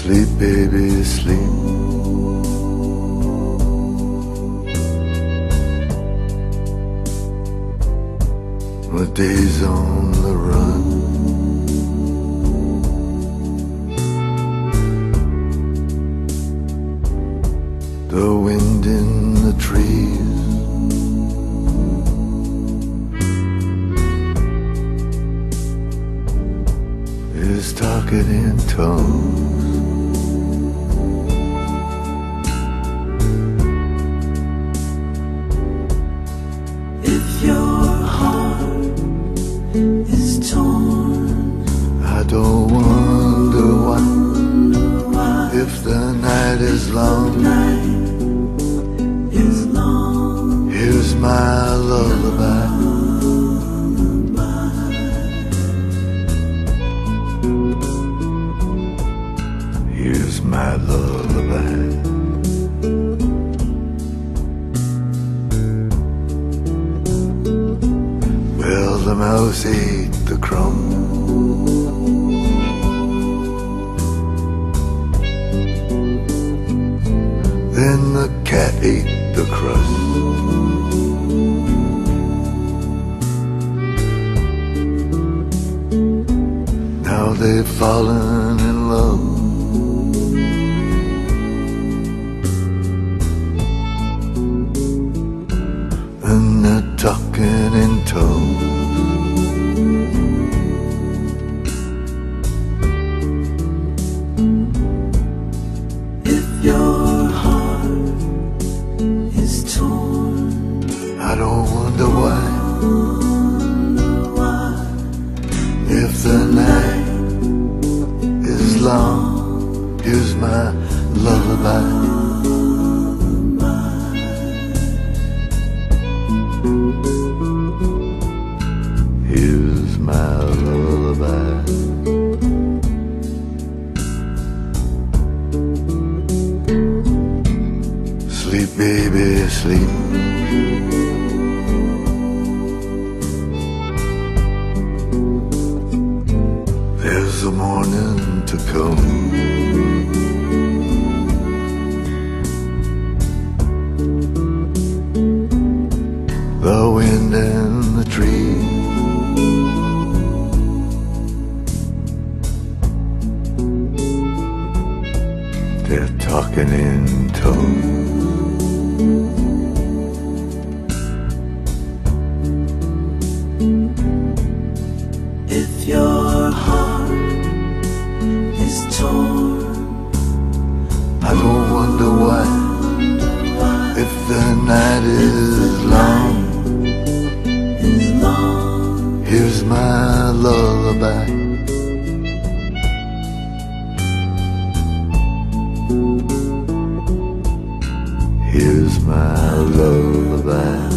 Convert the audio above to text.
Sleep, baby, sleep. The day's on the run. The wind in the trees is talking in tongues. If your heart is torn, I don't wonder why, if the night is long. Here's my lullaby. Here's my lullaby. Well, the mouse ate the crumb, then the cat ate the crust. Now they've fallen in love, and they're talking in tongues. If your heart is torn, I don't wonder why, if the night is long. Here's my lullaby. Here's my lullaby. Sleep, baby, sleep. There's a morning to come. The wind and the trees they're talking in tongues. if your heart is torn, I don't wonder why, if the night is long. Here's my lullaby. Here's my lullaby.